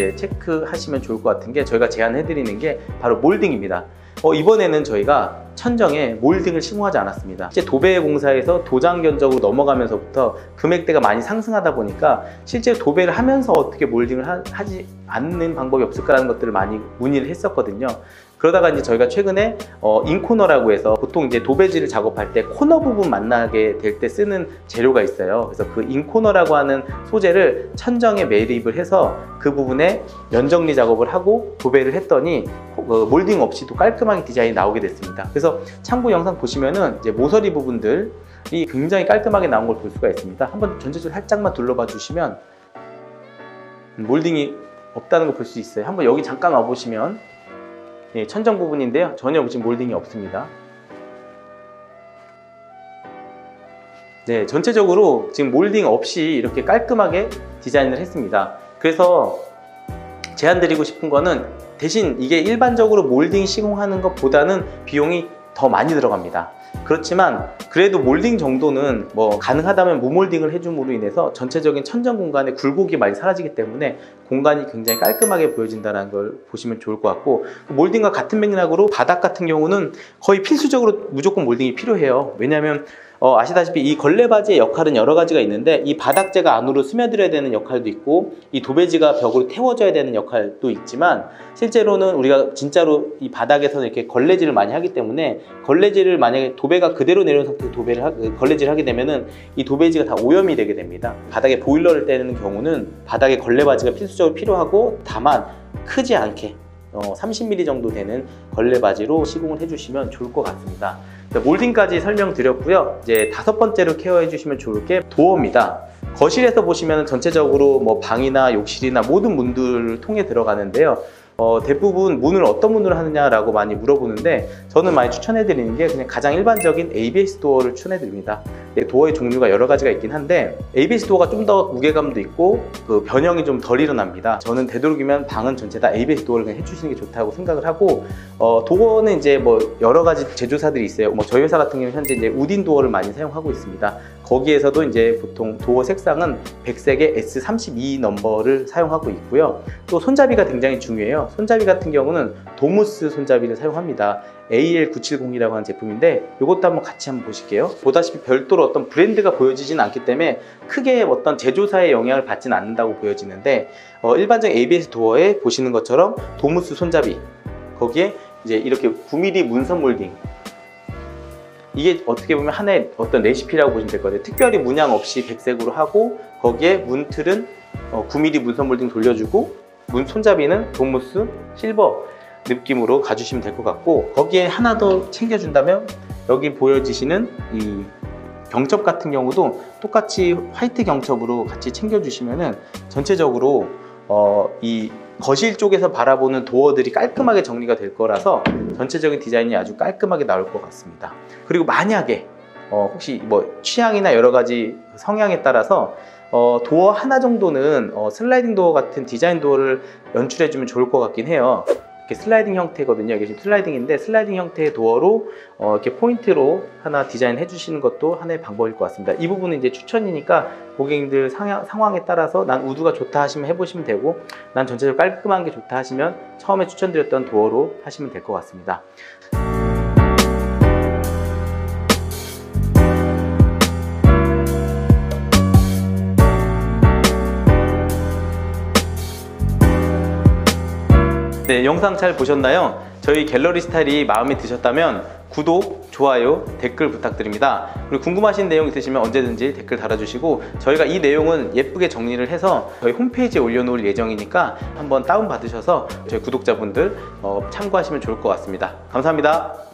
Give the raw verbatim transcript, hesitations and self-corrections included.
이제 체크하시면 좋을 것 같은 게, 저희가 제안해드리는 게 바로 몰딩입니다. 어, 이번에는 저희가 천정에 몰딩을 시공하지 않았습니다. 실제 도배공사에서 도장 견적으로 넘어가면서부터 금액대가 많이 상승하다 보니까 실제 도배를 하면서 어떻게 몰딩을 하, 하지 않는 방법이 없을까라는 것들을 많이 문의를 했었거든요. 그러다가 이제 저희가 최근에 어, 인코너라고 해서, 보통 이제 도배지를 작업할 때 코너 부분 만나게 될 때 쓰는 재료가 있어요. 그래서 그 인코너라고 하는 소재를 천정에 매립을 해서 그 부분에 면정리 작업을 하고 도배를 했더니 어, 몰딩 없이도 깔끔하게 디자인이 나오게 됐습니다. 그래서 참고 영상 보시면은 이제 모서리 부분들이 굉장히 깔끔하게 나온 걸 볼 수가 있습니다. 한번 전체적으로 살짝만 둘러봐 주시면 몰딩이 없다는 걸 볼 수 있어요. 한번 여기 잠깐 와 보시면, 예, 천정 부분인데요, 전혀 지금 몰딩이 없습니다. 네, 전체적으로 지금 몰딩 없이 이렇게 깔끔하게 디자인을 했습니다. 그래서 제안드리고 싶은 거는, 대신 이게 일반적으로 몰딩 시공하는 것보다는 비용이 더 많이 들어갑니다. 그렇지만 그래도 몰딩 정도는 뭐 가능하다면 무몰딩을 해줌으로 인해서 전체적인 천정 공간에 굴곡이 많이 사라지기 때문에 공간이 굉장히 깔끔하게 보여진다는 걸 보시면 좋을 것 같고, 몰딩과 같은 맥락으로 바닥 같은 경우는 거의 필수적으로 무조건 몰딩이 필요해요. 왜냐하면 어, 아시다시피 이 걸레바지의 역할은 여러 가지가 있는데, 이 바닥재가 안으로 스며들어야 되는 역할도 있고, 이 도배지가 벽으로 태워져야 되는 역할도 있지만, 실제로는 우리가 진짜로 이 바닥에서는 이렇게 걸레질을 많이 하기 때문에, 걸레질을 만약에 도배가 그대로 내려온 상태에서 도배를 하, 걸레질을 하게 되면은 이 도배지가 다 오염이 되게 됩니다. 바닥에 보일러를 떼는 경우는 바닥에 걸레바지가 필수적으로 필요하고, 다만 크지 않게 어, 삼십 밀리미터 정도 되는 걸레바지로 시공을 해주시면 좋을 것 같습니다. 몰딩까지 설명드렸고요. 이제 다섯 번째로 케어해 주시면 좋을 게 도어입니다. 거실에서 보시면 전체적으로 뭐 방이나 욕실이나 모든 문들을 통해 들어가는데요. 어, 대부분 문을 어떤 문으로 하느냐라고 많이 물어보는데, 저는 많이 추천해 드리는 게 그냥 가장 일반적인 에이비에스 도어를 추천해 드립니다. 네, 도어의 종류가 여러 가지가 있긴 한데, 에이비에스 도어가 좀 더 무게감도 있고 그 변형이 좀 덜 일어납니다. 저는 되도록이면 방은 전체 다 에이비에스 도어를 그냥 해주시는 게 좋다고 생각을 하고, 어, 도어는 이제 뭐 여러 가지 제조사들이 있어요. 뭐 저희 회사 같은 경우는 현재 이제 우딘 도어를 많이 사용하고 있습니다. 거기에서도 이제 보통 도어 색상은 백색의 에스 삼십이 넘버를 사용하고 있고요. 또 손잡이가 굉장히 중요해요. 손잡이 같은 경우는 도무스 손잡이를 사용합니다. 에이엘 구백칠십이라고 하는 제품인데, 이것도 한번 같이 한번 보실게요. 보다시피 별도로 어떤 브랜드가 보여지진 않기 때문에 크게 어떤 제조사의 영향을 받지는 않는다고 보여지는데, 어, 일반적인 에이비에스 도어에 보시는 것처럼 도무스 손잡이, 거기에 이제 이렇게 구 밀리미터 문선 몰딩, 이게 어떻게 보면 하나의 어떤 레시피라고 보시면 될 거예요. 특별히 문양 없이 백색으로 하고, 거기에 문틀은 구 밀리미터 문선 몰딩 돌려주고, 문 손잡이는 도무스 실버 느낌으로 가주시면 될 것 같고, 거기에 하나 더 챙겨준다면 여기 보여지시는 이 경첩 같은 경우도 똑같이 화이트 경첩으로 같이 챙겨주시면은 전체적으로 어, 이 거실 쪽에서 바라보는 도어들이 깔끔하게 정리가 될 거라서 전체적인 디자인이 아주 깔끔하게 나올 것 같습니다. 그리고 만약에 어, 혹시 뭐 취향이나 여러 가지 성향에 따라서 어, 도어 하나 정도는 어, 슬라이딩 도어 같은 디자인 도어를 연출해 주면 좋을 것 같긴 해요. 이렇게 슬라이딩 형태거든요. 이게 지금 슬라이딩인데, 슬라이딩 형태의 도어로 어, 이렇게 포인트로 하나 디자인 해주시는 것도 하나의 방법일 것 같습니다. 이 부분은 이제 추천이니까 고객님들 상향, 상황에 따라서 난 우드가 좋다 하시면 해보시면 되고, 난 전체적으로 깔끔한 게 좋다 하시면 처음에 추천드렸던 도어로 하시면 될 것 같습니다. 네, 영상 잘 보셨나요? 저희 갤러리 스타일이 마음에 드셨다면 구독, 좋아요, 댓글 부탁드립니다. 그리고 궁금하신 내용 있으시면 언제든지 댓글 달아주시고, 저희가 이 내용은 예쁘게 정리를 해서 저희 홈페이지에 올려놓을 예정이니까 한번 다운받으셔서 저희 구독자분들 어, 참고하시면 좋을 것 같습니다. 감사합니다.